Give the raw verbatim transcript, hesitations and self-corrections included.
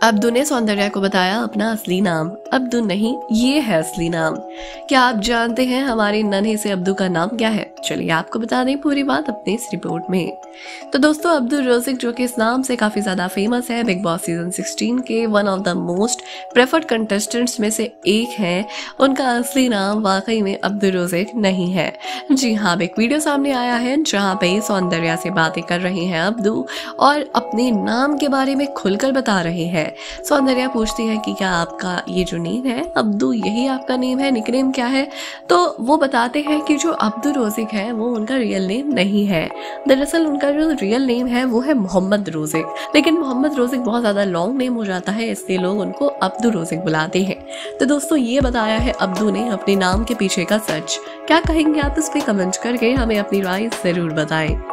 Abdu ने सौंदर्या को बताया अपना असली नाम। अब्दू नहीं, ये है असली नाम। क्या आप जानते हैं हमारे नन्हे से अब्दू का नाम क्या है? चलिए आपको बता दें पूरी बात अपने इस रिपोर्ट में। तो दोस्तों, अब्दुल रोजिक जो कि इस नाम से काफी ज्यादा फेमस है, बिग बॉस सीजन सिक्सटीन के one of the most preferred contestants में से एक हैं। उनका असली नाम वाकई में अब्दुल रोजिक नहीं है। जी हाँ, अब एक वीडियो सामने आया है जहाँ पे सौंदर्या से बातें कर रहे हैं अब्दू और अपने नाम के बारे में खुलकर बता रहे हैं। सौंदर्या पूछती है कि क्या आपका ये जो नेम है अब्दू, यही आपका नेम है, निकनेम क्या है? तो वो बताते हैं कि जो अब्दुल रोजिक है वो उनका रियल नेम नहीं है। दरअसल उनका जो रियल नेम है वो है मोहम्मद रोजिक, लेकिन मोहम्मद रोजिक बहुत ज्यादा लॉन्ग नेम हो जाता है, इसलिए लोग उनको अब्दुल रोजिक बुलाते हैं। तो दोस्तों, ये बताया है अब्दू ने अपने नाम के पीछे का सच। क्या कहेंगे आप इस पे? कमेंट करके हमें अपनी राय जरूर बताएं।